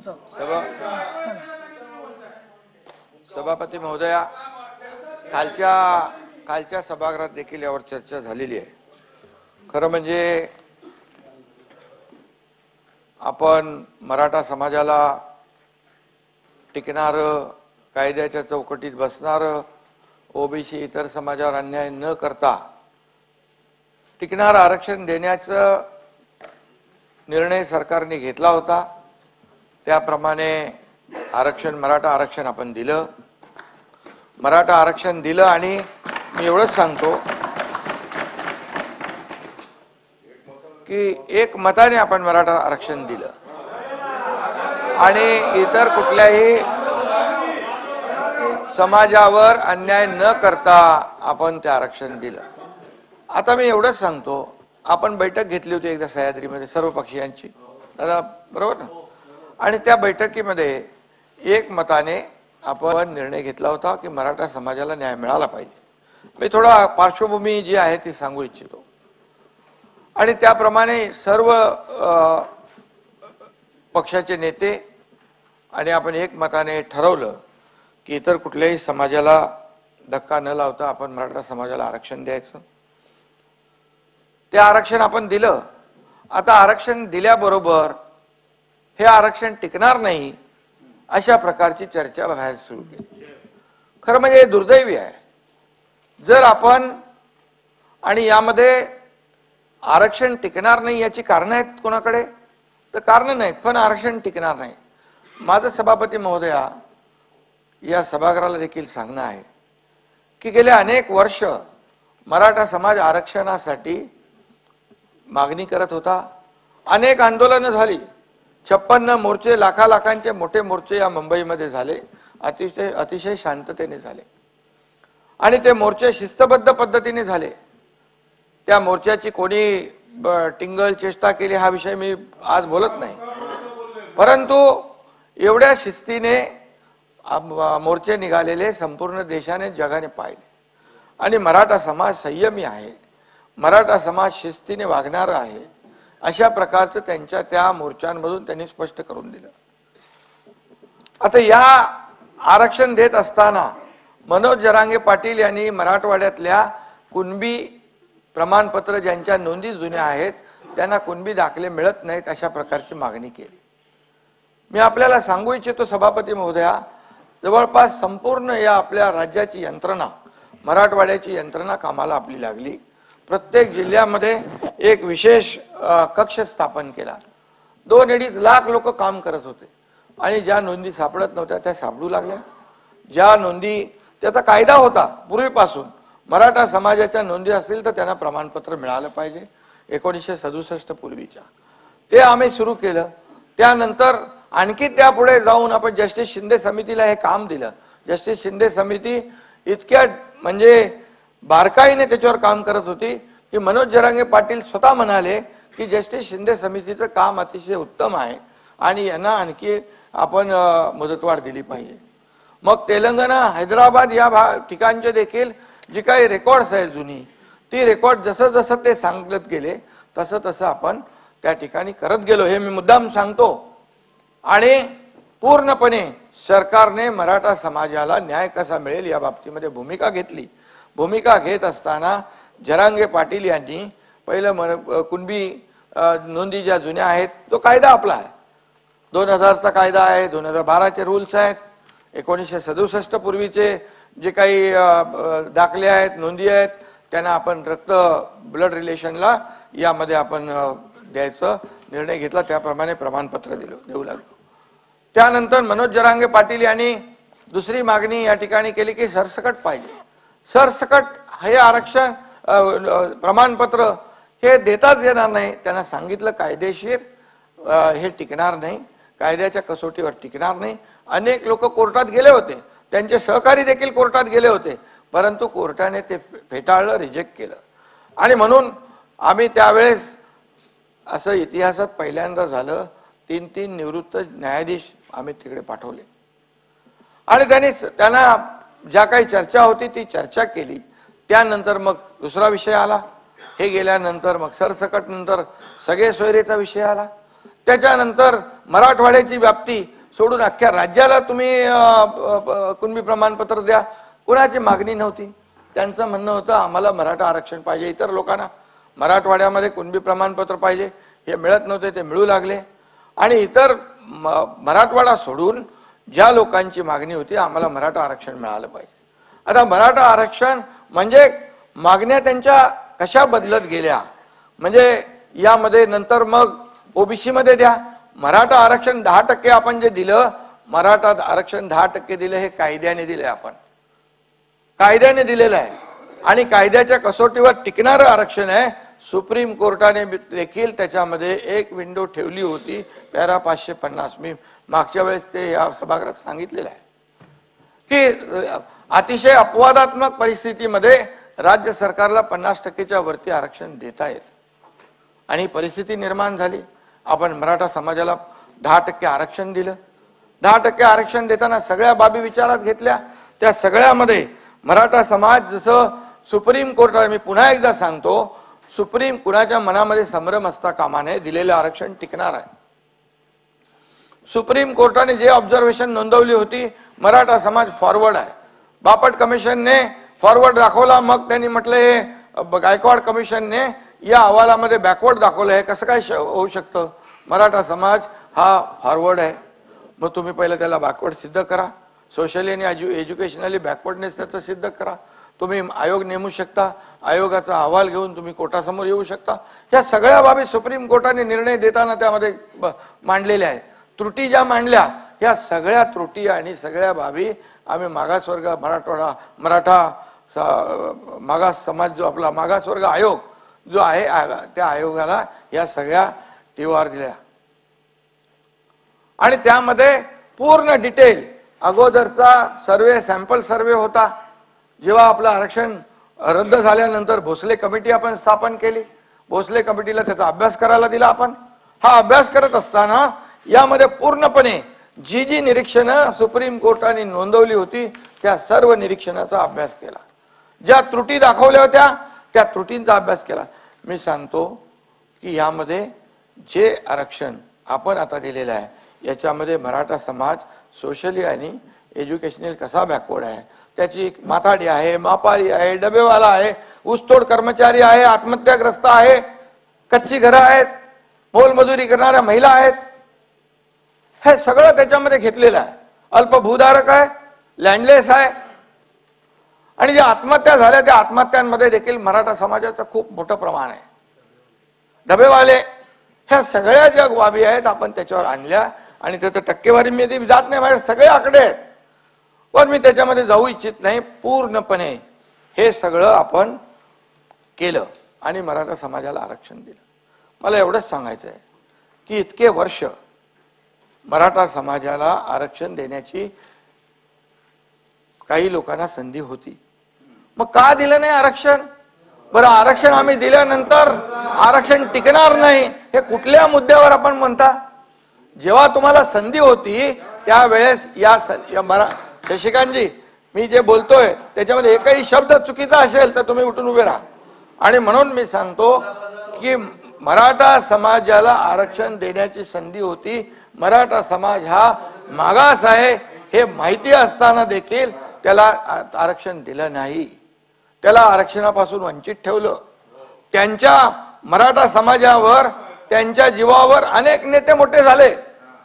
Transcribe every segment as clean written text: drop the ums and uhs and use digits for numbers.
सभापती महोदया, कालच्या सभागृहात देखील यावर चर्चा झालेली आहे. खरं म्हणजे आपण मराठा समाजाला टिकणारं, कायद्याच्या चौकटीत बसणारं, ओबीसी इतर समाजावर अन्याय न करता टिकणारं आरक्षण देण्याचा निर्णय सरकारने घेतला होता. त्याप्रमाणे मराठा आरक्षण आपण दिलं. मराठा आरक्षण दिलं आणि मी एवढंच सांगतो की एक मताने आपण मराठा आरक्षण दिलं आणि इतर कुठल्याही समाजावर अन्याय न करता आपण ते आरक्षण दिलं. आता मी एवढंच सांगतो, आपण बैठक घेतली होती एकदा सह्याद्रीमध्ये सर्व पक्षीयांची, बरोबर ना? आणि त्या बैठकीमध्ये एक मताने आपण निर्णय घेतला होता की मराठा समाजाला न्याय मिळाला पाहिजे. मी थोडा पार्श्वभूमी जी आहे ती सांगू इच्छितो. आणि त्याप्रमाणे सर्व पक्षाचे नेते आणि आपण एक मताने ठरवलं की इतर कुठल्याही समाजाला धक्का न लावता आपण मराठा समाजाला आरक्षण द्यायचं. ते आरक्षण आपण दिलं. आता आरक्षण दिल्याबरोबर हे आरक्षण टिकणार नाही अशा प्रकारची चर्चा व्हायला सुरू केली. खरं म्हणजे हे दुर्दैवी आहे. जर आपण आणि यामध्ये आरक्षण टिकणार नाही याची कारणं आहेत कोणाकडे, तर कारणं नाहीत, पण आरक्षण टिकणार नाही. माझं सभापती महोदया या सभागृहाला देखील सांगणं आहे की गेले अनेक वर्ष मराठा समाज आरक्षणासाठी मागणी करत होता. अनेक आंदोलनं झाली. 56 मोर्चे, लाखांचे मोठे मोर्चे या मुंबईमध्ये झाले. अतिशय शांततेने झाले आणि ते मोर्चे शिस्तबद्ध पद्धतीने झाले. त्या मोर्चाची कोणी टिंगल चेष्टा केली हा विषय मी आज बोलत नाही, परंतु एवढ्या शिस्तीने मोर्चे निघालेले संपूर्ण देशाने, जगाने पाहिले. आणि मराठा समाज संयमी आहे, मराठा समाज शिस्तीने वागणारा आहे, अशा प्रकारचं त्यांच्या त्या मोर्चांमधून त्यांनी स्पष्ट करून दिलं. आता या आरक्षण देत असताना मनोज जरांगे पाटील यांनी मराठवाड्यातल्या कुणबी प्रमाणपत्र ज्यांच्या नोंदी जुन्या आहेत त्यांना कुणबी दाखले मिळत नाहीत अशा प्रकारची मागणी केली. मी आपल्याला सांगू इच्छितो सभापती महोदया, जवळपास संपूर्ण या आपल्या राज्याची यंत्रणा, मराठवाड्याची यंत्रणा कामाला आपली लागली. प्रत्येक जिल्ह्यामध्ये एक विशेष कक्ष स्थापन केला. 2-2.5 लाख लोक काम करत होते आणि ज्या नोंदी सापडत नव्हत्या त्या सापडू लागल्या. ज्या नोंदी, त्याचा कायदा होता पूर्वीपासून, मराठा समाजाच्या नोंदी असतील तर त्यांना प्रमाणपत्र मिळालं पाहिजे 1967 पूर्वीच्या. ते आम्ही सुरू केलं. त्यानंतर आणखी त्यापुढे जाऊन आपण जस्टिस शिंदे समितीला हे काम दिलं. जस्टिस शिंदे समिती इतक्या म्हणजे बारकाईने त्याच्यावर काम करत होती की मनोज जरांगे पाटील स्वतः म्हणाले की जस्टिस शिंदे समितीचं काम अतिशय उत्तम आहे आणि यांना आणखी आपण मुदतवाढ दिली पाहिजे. मग तेलंगणा, हैदराबाद या ठिकाणचे देखील जी काही रेकॉर्ड्स आहेत जुनी, ती रेकॉर्ड जसं जसं ते सांगत गेले तसं तसं आपण त्या ठिकाणी करत गेलो. हे मी मुद्दाम सांगतो. आणि पूर्णपणे सरकारने मराठा समाजाला न्याय कसा मिळेल या बाबतीमध्ये भूमिका घेतली. भूमिका घेत असताना जरांगे पाटील यांनी पहिलं कुणबी नोंदी ज्या जुन्या आहेत तो कायदा आपला आहे, 2000चा कायदा आहे, 2012चे रूल्स आहेत, 1967 पूर्वीचे जे काही दाखले आहेत, नोंदी आहेत, त्यांना आपण ब्लड रिलेशनला यामध्ये आपण द्यायचा निर्णय घेतला. त्याप्रमाणे प्रमाणपत्र देऊ लागलो. त्यानंतर मनोज जरांगे पाटील यांनी दुसरी मागणी या ठिकाणी केली की सरसकट पाहिजे. सरसकट हे आरक्षण प्रमाणपत्र हे देताच येणार नाही. त्यांना सांगितलं कायदेशीर हे टिकणार नाही, कायद्याच्या कसोटीवर टिकणार नाही. अनेक लोक कोर्टात गेले होते, त्यांचे सहकारी देखील कोर्टात गेले होते, परंतु कोर्टाने ते फेटाळलं, रिजेक्ट केलं. आणि म्हणून आम्ही त्यावेळेस असं इतिहासात पहिल्यांदा झालं, 3 निवृत्त न्यायाधीश आम्ही तिकडे पाठवले आणि त्यांना ज्या काही चर्चा होती ती चर्चा केली. त्यानंतर मग दुसरा विषय आला. हे गेल्यानंतर मग सरसकट नंतर सगळे सोयरेचा विषय आला. त्याच्यानंतर मराठवाड्याची व्याप्ती सोडून अख्ख्या राज्याला तुम्ही कुणबी प्रमाणपत्र द्या. कुणाची मागणी नव्हती. त्यांचं म्हणणं होतं आम्हाला मराठा आरक्षण पाहिजे. इतर लोकांना मराठवाड्यामध्ये कुणबी प्रमाणपत्र पाहिजे हे मिळत नव्हते, ते मिळू लागले. आणि इतर मराठवाडा सोडून ज्या लोकांची मागणी होती आम्हाला मराठा आरक्षण मिळालं पाहिजे. आता मराठा आरक्षण म्हणजे मागण्या त्यांच्या कशा बदलत गेल्या, म्हणजे यामध्ये नंतर मग ओबीसी मध्ये द्या. मराठा आरक्षण 10% आपण जे दिलं, मराठा आरक्षण 10% दिलं, हे कायद्याने दिले. आपण कायद्याने दिलेलं आहे आणि कायद्याच्या कसोटीवर टिकणारं आरक्षण आहे. सुप्रीम कोर्टाने देखील त्याच्यामध्ये एक विंडो ठेवली होती, पॅरा 550. मी मागच्या वेळेस ते या सभागृहात सांगितलेलं आहे की अतिशय अपवादात्मक परिस्थितीमध्ये राज्य सरकारला 50%च्या वरती आरक्षण देता येत आणि परिस्थिती निर्माण झाली. आपण मराठा समाजाला 10% आरक्षण दिलं. 10% आरक्षण देताना सगळ्या बाबी विचारात घेतल्या. त्या सगळ्यामध्ये मराठा समाज जसं सुप्रीम कोर्टाला, मी पुन्हा एकदा सांगतो, सुप्रीम कुणाच्या मनामध्ये संभ्रम असता कामा नये, दिलेलं आरक्षण टिकणार आहे. सुप्रीम कोर्टाने जे ऑब्झर्वेशन नोंदवली होती, मराठा समाज फॉरवर्ड आहे. बापट कमिशनने फॉरवर्ड दाखवला, मग त्यांनी म्हटलं हे गायकवाड कमिशनने या अहवालामध्ये बॅकवर्ड दाखवलं. हे कसं काय होऊ शकतं? मराठा समाज हा फॉरवर्ड आहे. मग तुम्ही पहिलं त्याला बॅकवर्ड सिद्ध करा. सोशली आणि एज्युकेशनली बॅकवर्डनेस त्याचं सिद्ध करा. तुम्ही आयोग नेमू शकता. आयोगाचा अहवाल घेऊन तुम्ही कोर्टासमोर येऊ शकता. या सगळ्या बाबी सुप्रीम कोर्टाने निर्णय देताना त्यामध्ये मांडलेल्या आहेत. त्रुटी ज्या मांडल्या, या सगळ्या त्रुटी आणि सगळ्या बाबी आम्ही मागासवर्ग मराठा मागास समाज जो आपला मागासवर्ग आयोग जो आहे त्या आयोगाला या सगळ्या टीवार दिल्या आणि त्यामध्ये पूर्ण डिटेल अगोदरचा सर्वे, सॅम्पल सर्वे होता. जेव्हा आपलं आरक्षण रद्द झाल्यानंतर भोसले कमिटी आपण स्थापन केली. भोसले कमिटीला त्याचा अभ्यास करायला दिला. आपण हा अभ्यास करत असताना यामध्ये पूर्णपणे जी निरीक्षणं सुप्रीम कोर्टाने नोंदवली होती त्या सर्व निरीक्षणाचा अभ्यास केला. ज्या त्रुटी दाखवल्या होत्या त्या त्रुटींचा अभ्यास केला. मी सांगतो की यामध्ये जे आरक्षण आपण आता दिलेलं आहे याच्यामध्ये मराठा समाज सोशली आणि एज्युकेशनल कसा बॅकवर्ड आहे, त्याची माथाडी आहे, मापारी आहे, डबेवाला आहे, ऊसतोड कर्मचारी आहे, आत्महत्याग्रस्त आहे, कच्ची घरं आहेत, मोलमजुरी करणाऱ्या महिला आहेत, हे सगळं त्याच्यामध्ये घेतलेलं आहे. अल्पभूधारक आहे, लँडलेस आहे आणि ज्या आत्महत्या झाल्या त्या आत्महत्यांमध्ये देखील मराठा समाजाचं खूप मोठं प्रमाण आहे. डबेवाले, ह्या सगळ्या ज्या बाबी आहेत आपण त्याच्यावर आणल्या आणि त्याचं टक्केवारी मी जात नाही, माझे सगळे आकडे आहेत, पण मी त्याच्यामध्ये जाऊ इच्छित नाही. पूर्णपणे हे सगळं आपण केलं आणि मराठा समाजाला आरक्षण दिलं. मला एवढंच सांगायचं आहे की इतके वर्ष मराठा समाजाला आरक्षण देण्याची काही लोकांना संधी होती, मग का दिलं नाही आरक्षण? बरं, आरक्षण आम्ही दिल्यानंतर आरक्षण टिकणार नाही हे कुठल्या मुद्द्यावर आपण म्हणता? जेव्हा तुम्हाला संधी होती त्यावेळेस शशिकांतजी, मी जे बोलतोय त्याच्यामध्ये एकही शब्द चुकीचा असेल तर तुम्ही उठून उभे राहा. आणि म्हणून मी सांगतो की मराठा समाजाला आरक्षण देण्याची संधी होती. मराठा समाज हा मागास आहे हे माहिती असताना देखील त्याला आरक्षण दिलं नाही. त्याला आरक्षणापासून वंचित ठेवलं. त्यांच्या मराठा समाजावर, त्यांच्या जीवावर अनेक नेते मोठे झाले,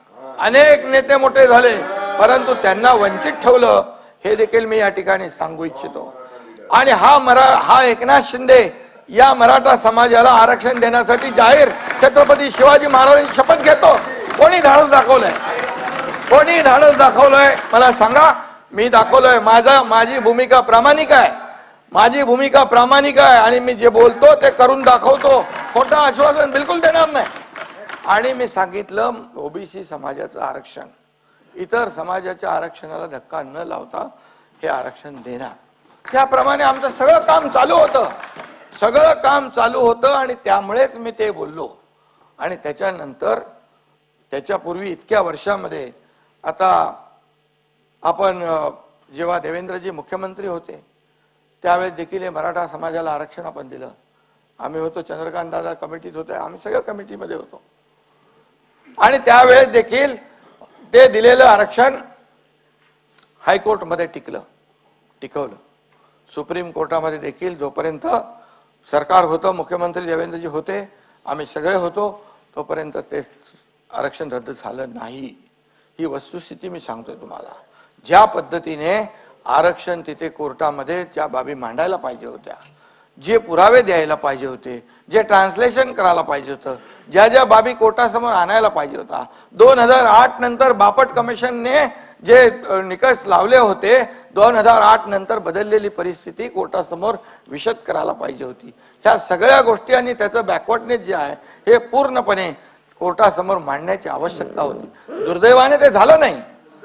परंतु त्यांना वंचित ठेवलं हे देखील मी या ठिकाणी सांगू इच्छितो. आणि हा एकनाथ शिंदे या मराठा समाजाला आरक्षण देण्यासाठी जाहीर छत्रपती शिवाजी महाराजांची शपथ घेतो. कोणी धाडस दाखवलंय? कोणी धाडस दाखवलंय? मला सांगा. मी दाखवलंय. माझी भूमिका प्रामाणिक आहे. माझी भूमिका प्रामाणिक आहे आणि मी जे बोलतो ते करून दाखवतो. खोटं आश्वासन बिलकुल देणार नाही. आणि मी सांगितलं ओबीसी समाजाचं आरक्षण इतर समाजाच्या आरक्षणाला धक्का न लावता हे आरक्षण देणार. त्याप्रमाणे आमचं सगळं काम चालू होतं आणि त्यामुळेच मी ते बोललो. आणि त्याच्यानंतर त्याच्यापूर्वी इतक्या वर्षामध्ये आता आपण जेव्हा देवेंद्रजी मुख्यमंत्री होते त्यावेळेस देखील हे मराठा समाजाला आरक्षण आपण दिलं. आम्ही होतो, चंद्रकांत दादा कमिटीत होते, आम्ही सगळ्या कमिटीमध्ये होतो. आणि त्यावेळेस देखील ते दिलेलं आरक्षण हायकोर्टमध्ये टिकवलं. सुप्रीम कोर्टामध्ये देखील जोपर्यंत सरकार होतं, मुख्यमंत्री देवेंद्रजी होते, आम्ही सगळे होतो, तोपर्यंत ते आरक्षण रद्द झालं नाही. ही वस्तुस्थिती मी सांगतोय तुम्हाला. ज्या पद्धतीने आरक्षण तिथे कोर्टामध्ये ज्या बाबी मांडायला पाहिजे होत्या, जे पुरावे द्यायला पाहिजे होते, जे ट्रान्सलेशन करायला पाहिजे होतं, ज्या ज्या बाबी कोर्टासमोर आणायला पाहिजे होता, 2008 नंतर बापट कमिशनने जे निकष लावले होते, 2008 नंतर बदललेली परिस्थिती कोर्टासमोर विशद करायला पाहिजे होती. ह्या सगळ्या गोष्टी आणि त्याचं बॅकवर्डनेस जे आहे हे पूर्णपणे कोर्टासमोर मांडण्याची आवश्यकता होती. दुर्दैवाने ते झालं नाही.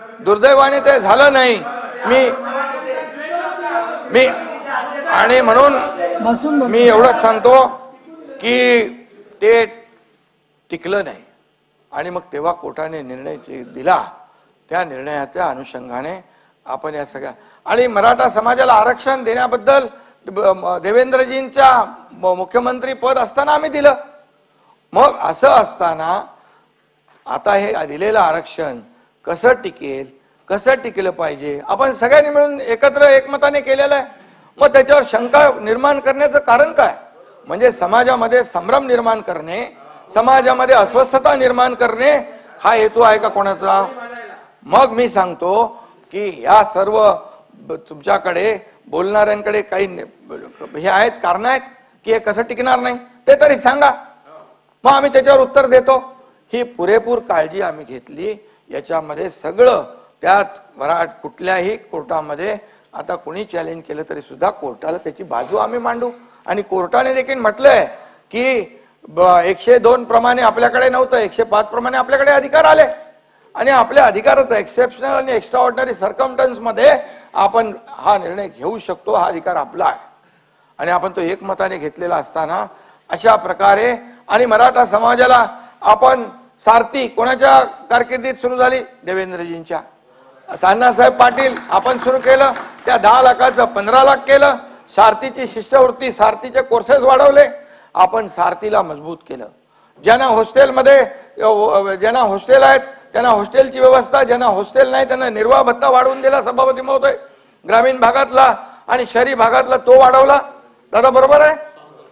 मी आणि म्हणून मी एवढंच सांगतो की ते टिकलं नाही. आणि मग तेव्हा कोर्टाने निर्णय दिला, त्या निर्णयाच्या अनुषंगाने आपण या सगळ्या आणि मराठा समाजाला आरक्षण देण्याबद्दल देवेंद्रजींच्या मुख्यमंत्री पद असताना आम्ही दिलं. मग असं असताना आता हे दिलेलं आरक्षण कसं टिकेलं पाहिजे, आपण सगळ्यांनी मिळून एकत्र एकमताने केलेलं आहे. मग त्याच्यावर शंका निर्माण करण्याचं कारण काय? म्हणजे समाजामध्ये संभ्रम निर्माण करणे, समाजामध्ये अस्वस्थता निर्माण करणे हा हेतू आहे का कोणाचा? मग मी सांगतो की या सर्व तुमच्याकडे बोलणाऱ्यांकडे काही हे आहेत, कारण आहेत की हे कसं टिकणार नाही ते तरी सांगा, मग आम्ही त्याच्यावर उत्तर देतो. ही पुरेपूर काळजी आम्ही घेतली. याच्यामध्ये सगळं त्यात कुठल्याही कोर्टामध्ये आता कोणी चॅलेंज केलं तरी सुद्धा कोर्टाला त्याची बाजू आम्ही मांडू. आणि कोर्टाने देखील म्हटलंय की 102 प्रमाणे आपल्याकडे नव्हतं, 105 प्रमाणे आपल्याकडे अधिकार आले आणि आपल्या अधिकाराचं एक्सेप्शनल आणि एक्स्ट्राऑर्डिनरी सर्कमस्टन्स मध्ये आपण हा निर्णय घेऊ शकतो. हा अधिकार आपला आहे आणि आपण तो एकमताने घेतलेला असताना अशा प्रकारे आणि मराठा समाजाला आपण सारथी कोणाच्या कारकिर्दीत सुरू झाली? देवेंद्रजींच्या. अण्णासाहेब पाटील आपण सुरू केलं, त्या 10 लाखाचं 15 लाख केलं. सारथीची शिष्यवृत्ती, सारथीचे कोर्सेस वाढवले, आपण सारथीला मजबूत केलं. ज्यांना हॉस्टेलमध्ये ज्यांना हॉस्टेल आहेत त्यांना हॉस्टेलची व्यवस्था, ज्यांना हॉस्टेल नाही त्यांना निर्वाह भत्ता वाढवून दिला सभापती महोदय. ग्रामीण भागातला आणि शहरी भागातला तो वाढवला. दादा बरोबर आहे?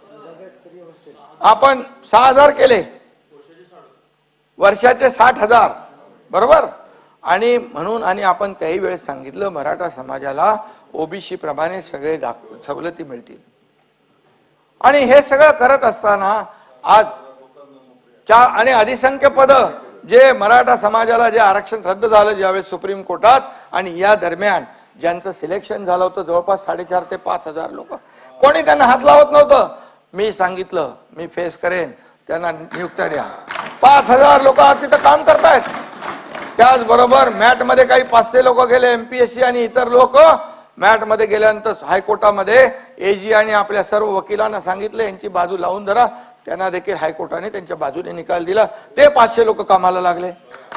आपण 6,000 केले, वर्षाचे 60,000 बरोबर. आणि म्हणून आणि आपण त्याही वेळेस सांगितलं मराठा समाजाला ओबीसी प्रमाणे सगळे सवलती मिळतील. आणि हे सगळं करत असताना आज आणि अधिसंख्य पद जे मराठा समाजाला जे आरक्षण रद्द झालं ज्यावेळेस सुप्रीम कोर्टात, आणि या दरम्यान ज्यांचं सिलेक्शन झालं होतं जवळपास 4,500 ते 5,000 लोक, कोणी त्यांना हात लावत नव्हतं. मी सांगितलं मी फेस करेन, त्यांना नियुक्त्या द्या. 5,000 लोक तिथं काम करतायत. त्याचबरोबर मॅटमध्ये काही 500 लोक गेले, एमपीएससी आणि इतर लोक मॅटमध्ये गेल्यानंतर हायकोर्टामध्ये एजी आणि आपल्या सर्व वकिलांना सांगितलं यांची बाजू लावून धरा. त्यांना देखील हायकोर्टाने त्यांच्या बाजूने निकाल दिला. ते 500 लोक कामाला लागले.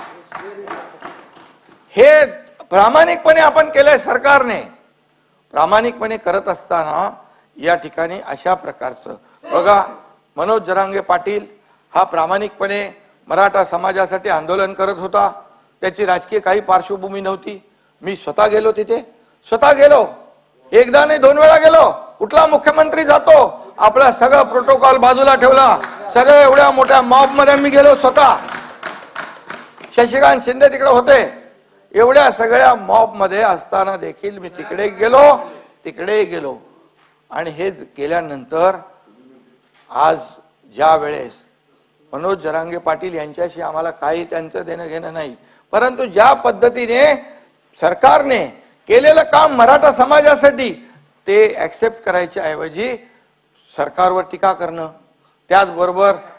हे प्रामाणिकपणे आपण केलंय, सरकारने प्रामाणिकपणे करत असताना या ठिकाणी अशा प्रकारचं बघा. मनोज जरांगे पाटील हा प्रामाणिकपणे मराठा समाजासाठी आंदोलन करत होता. त्याची राजकीय काही पार्श्वभूमी नव्हती. मी स्वतः गेलो तिथे, एकदा नाही 2 वेळा गेलो. कुठला मुख्यमंत्री जातो आपला सगळं प्रोटोकॉल बाजूला ठेवला, सगळं एवढ्या मोठ्या मॉब मध्ये मी गेलो स्वतः. शशिकांत शिंदे तिकडे होते. एवढ्या सगळ्या मॉब मध्ये असताना देखील मी तिकडे गेलो. आणि हे केल्यानंतर आज ज्या वेळेस मनोज जरांगे पाटील यांच्याशी आम्हाला काही त्यांचं देणं घेणं नाही, परंतु ज्या पद्धतीने सरकारने केलेलं काम मराठा समाजासाठी ते ऍक्सेप्ट करायच्या ऐवजी सरकारवर टीका करणं, त्याचबरोबर